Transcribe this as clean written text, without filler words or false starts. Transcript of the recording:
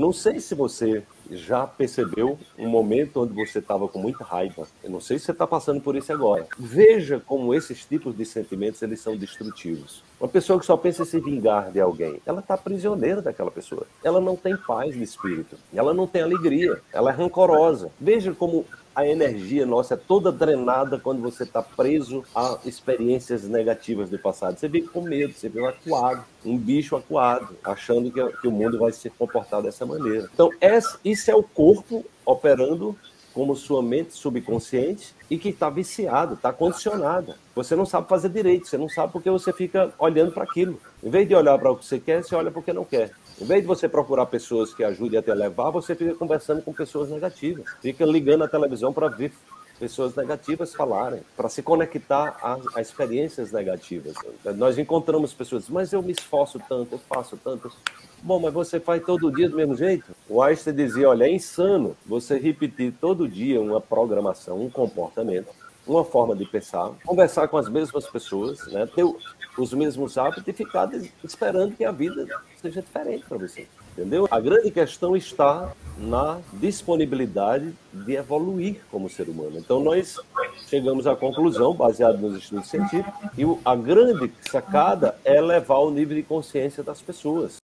não sei se você já percebeu um momento onde você estava com muita raiva. Eu não sei se você está passando por isso agora. Veja como esses tipos de sentimentos eles são destrutivos. Uma pessoa que só pensa em se vingar de alguém, ela está prisioneira daquela pessoa. Ela não tem paz de espírito. Ela não tem alegria. Ela é rancorosa. Veja como a energia nossa é toda drenada quando você está preso a experiências negativas do passado. Você vive com medo, você vive acuado, um bicho acuado, achando que o mundo vai se comportar dessa maneira. Então, isso é o corpo operando como sua mente subconsciente e que está viciado, está condicionada. Você não sabe fazer direito, você não sabe porque você fica olhando para aquilo. Em vez de olhar para o que você quer, você olha porque não quer. Em vez de você procurar pessoas que ajudem a te elevar, você fica conversando com pessoas negativas. Fica ligando a televisão para ver pessoas negativas falarem, para se conectar a experiências negativas. Nós encontramos pessoas, mas eu me esforço tanto, eu faço tanto. Bom, mas você faz todo dia do mesmo jeito? O Einstein dizia, olha, é insano você repetir todo dia uma programação, um comportamento, uma forma de pensar, conversar com as mesmas pessoas, né, ter os mesmos hábitos e ficar esperando que a vida seja diferente para você. Entendeu? A grande questão está na disponibilidade de evoluir como ser humano. Então, nós chegamos à conclusão, baseado nos estudos científicos, que a grande sacada é elevar o nível de consciência das pessoas.